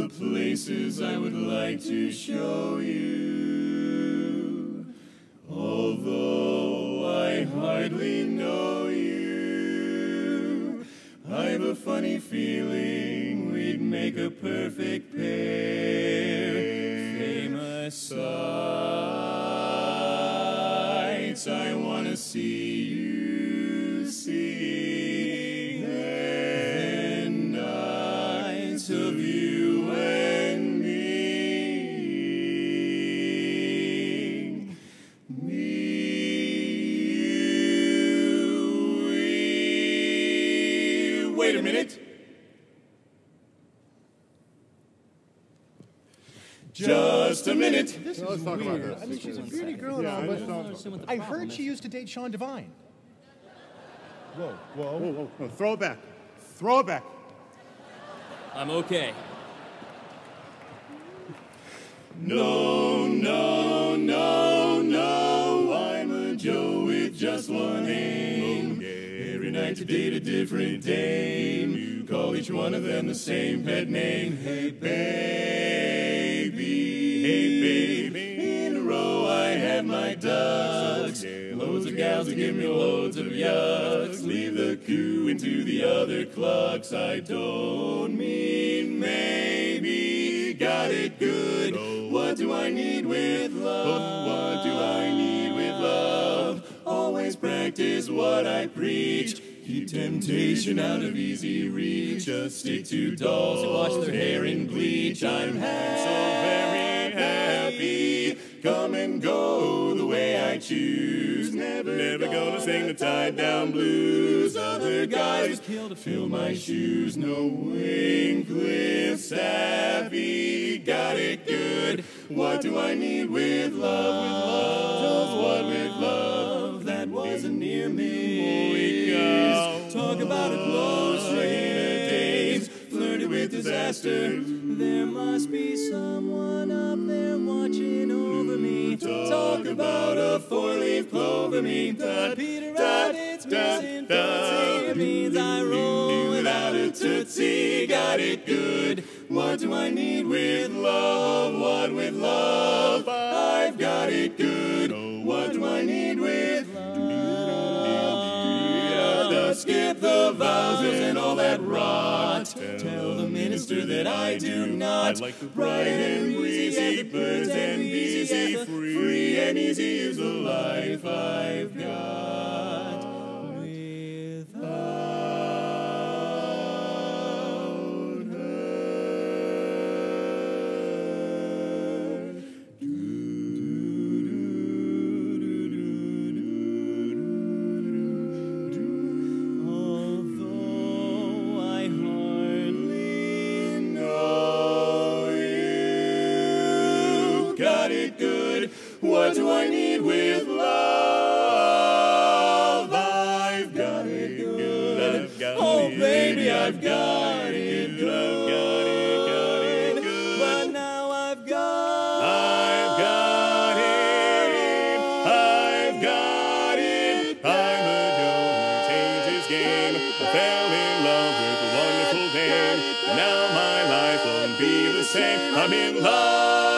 the places I would like to show you. Although I hardly know you, I've a funny feeling we'd make a perfect pair. Famous sights I want to see you see. Then nights of you and me. Wait a minute. Just a minute. This is weird. I mean, she's a pretty girl and all, but I heard she used to date Sean Devine. Whoa, whoa, whoa, whoa, whoa. Throw it back. Throw it back. I'm okay. No, no, no, no, I'm a Joe with just one aim. Every night to date a different dame. You call each one of them the same pet name. Hey, baby, hey, baby. In a row I had my ducks. Loads of gals to give me loads of yucks. Leave the coo into the other clucks. I don't mean maybe. Got it good. What do I need with love? What do I need with love? Always practice what I preach. Keep temptation out of easy reach. Just stick to dolls who wash their hair in bleach. I'm happy, so very happy. Come and go the way I choose. Never gonna sing the tied down blues. Other guys kill to fill my shoes. No Wincliffe savvy. Got it good. What do I need with love? With love. Does what with love? That wasn't near me. Talk about a closer in a daze. Flirted with disaster. There must be someone up there watching over me. Talk about a four-leaf clover me. Peter Rabbit's missing footsie. It means I roll without a tootsie. Got it good. What do I need with love? What with love? I've got it good. What do I need with love? Skip the vows and all that rot. Tell the minister that I do not. Bright and breezy, birds and bees, free and easy is the life I've got. Without got it good. What do I need with love? I've got it good. Oh, baby, I've got it good. Got it good. But now I've got it. I've got it. I'm a Joe who changed his game. I fell in love with a wonderful dame. Now my life won't be the same. I'm in love.